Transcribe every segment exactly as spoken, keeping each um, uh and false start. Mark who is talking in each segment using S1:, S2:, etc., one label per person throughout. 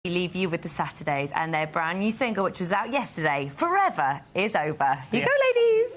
S1: Leave you with the Saturdays and their brand new single, which was out yesterday, Forever Is Over. Here you
S2: yeah.
S1: go, ladies.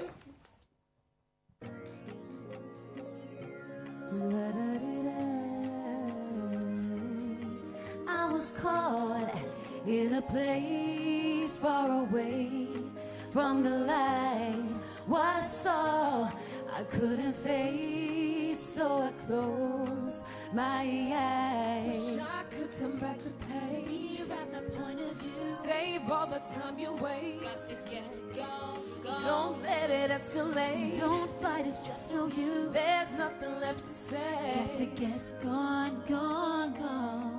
S3: I was caught in a place far away from the light. What I saw, I couldn't face, so I closed my eyes.
S4: Wish I could turn back the page,
S3: Rewrite my point of view.
S4: save all the time you waste.
S3: Got to get gone, gone.
S4: Don't let it escalate.
S3: Don't fight, it's just no use.
S4: There's nothing left to say.
S3: Got to get gone, gone, gone.